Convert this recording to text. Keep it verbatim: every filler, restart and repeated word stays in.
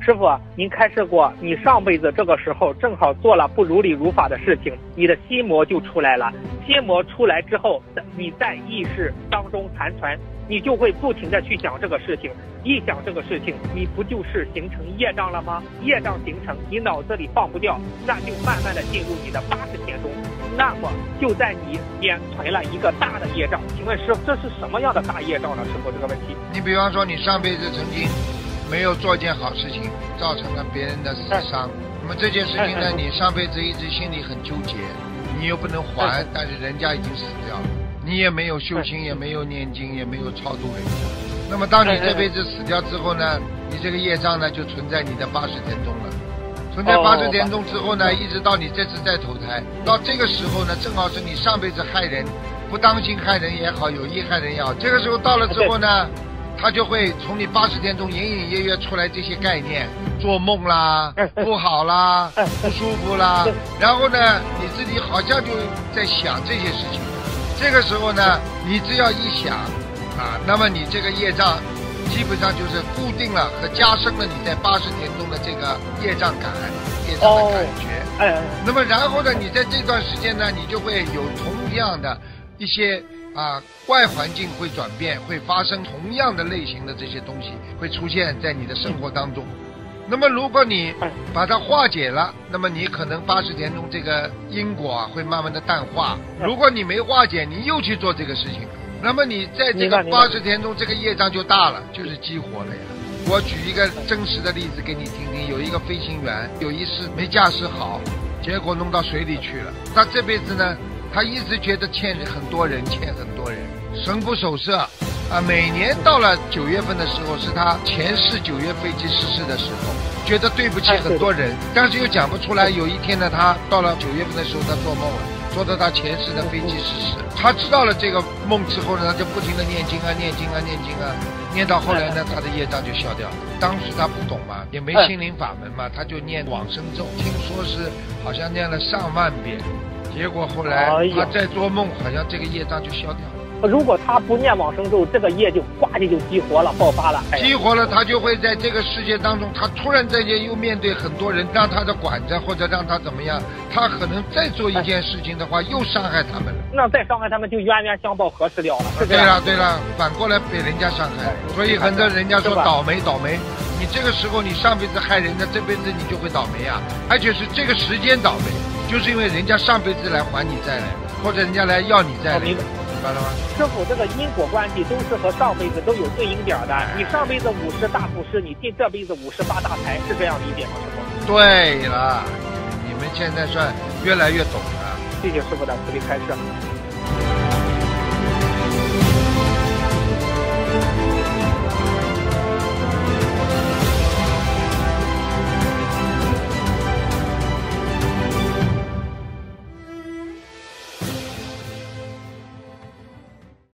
师傅，您开示过，你上辈子这个时候正好做了不如理如法的事情，你的心魔就出来了。心魔出来之后，你在意识当中残传，你就会不停的去想这个事情，一想这个事情，你不就是形成业障了吗？业障形成，你脑子里放不掉，那就慢慢的进入你的八十天中，那么就在你边存了一个大的业障。请问师傅，这是什么样的大业障呢？师傅，这个问题。 你比方说，你上辈子曾经没有做一件好事情，造成了别人的死伤，那么这件事情呢，你上辈子一直心里很纠结，你又不能还，但是人家已经死掉了，你也没有修行，也没有念经，也没有超度人家。那么当你这辈子死掉之后呢，你这个业障呢就存在你的八十天中了，存在八十天中之后呢，一直到你这次再投胎，到这个时候呢，正好是你上辈子害人，不当心害人也好，有意害人也好，这个时候到了之后呢，他就会从你八十天中隐隐约约出来这些概念，做梦啦，不好啦，不舒服啦，然后呢，你自己好像就在想这些事情。这个时候呢，你只要一想啊，那么你这个业障基本上就是固定了和加深了你在八十天中的这个业障感、业障的感觉。 哎， 那么然后呢，你在这段时间呢，你就会有同样的一些啊，外环境会转变，会发生同样的类型的这些东西会出现在你的生活当中。那么如果你把它化解了，那么你可能八十天中这个因果啊会慢慢的淡化。如果你没化解，你又去做这个事情，那么你在这个八十天中这个业障就大了，就是激活了呀。我举一个真实的例子给你听听，有一个飞行员有一次没驾驶好，结果弄到水里去了。他这辈子呢，他一直觉得欠很多人，欠很多人，神不守舍啊！每年到了九月份的时候，是他前世九月飞机失事的时候，觉得对不起很多人，但是又讲不出来。有一天呢，他到了九月份的时候，他做梦了，做到他前世的飞机失事。他知道了这个梦之后呢，他就不停的念经啊，念经啊，念经啊，念到后来呢，他的业障就消掉了。当时他不懂嘛，也没心灵法门嘛，他就念往生咒，听说是好像念了上万遍。结果后来他再做梦，好像这个业障就消掉了。 如果他不念往生咒，这个业就呱唧就激活了，爆发了。 哎、激活了，他就会在这个世界当中，他突然之间又面对很多人，让他的管着或者让他怎么样，他可能再做一件事情的话，哎、又伤害他们了。 那再伤害他们，就冤冤相报何时了了？是对了对了，反过来被人家伤害，所以很多人家说倒霉倒霉。你这个时候你上辈子害人的，这辈子你就会倒霉啊，而且是这个时间倒霉，就是因为人家上辈子来还你债来，或者人家来要你债来。明白了吗？ 师傅，这个因果关系都是和上辈子都有对应点的。你上辈子五十大布施，你进这辈子五十发大财，是这样理解吗？师傅？ 对了，你们现在算越来越懂了。 谢谢师傅的慈悲开示。